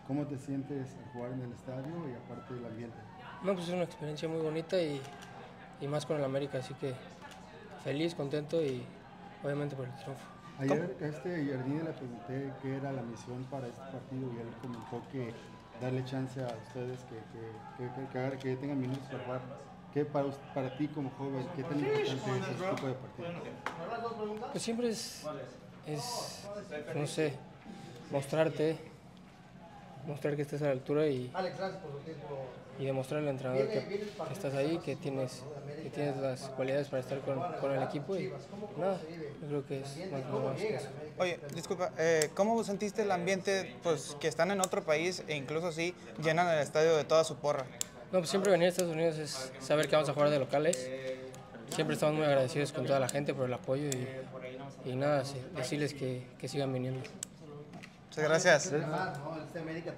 ¿Cómo te sientes al jugar en el estadio y aparte del ambiente? No, pues es una experiencia muy bonita y más con el América, así que feliz, contento y obviamente por el triunfo. Ayer a Jardine le pregunté qué era la misión para este partido y él comentó que darle chance a ustedes que tengan minutos para jugar. ¿Qué para ti como joven, qué tan importante es este tipo de partido? Pues siempre no sé, mostrarte, mostrar que estás a la altura y demostrarle al entrenador que estás ahí, que tienes las cualidades para estar con el equipo y nada, yo creo que es más que eso. Oye, disculpa, ¿cómo sentiste el ambiente, pues, que están en otro país e incluso así llenan el estadio de toda su porra? No, pues siempre venir a Estados Unidos es saber que vamos a jugar de locales. Siempre estamos muy agradecidos con toda la gente por el apoyo y nada, sí, decirles que sigan viniendo. Muchas gracias.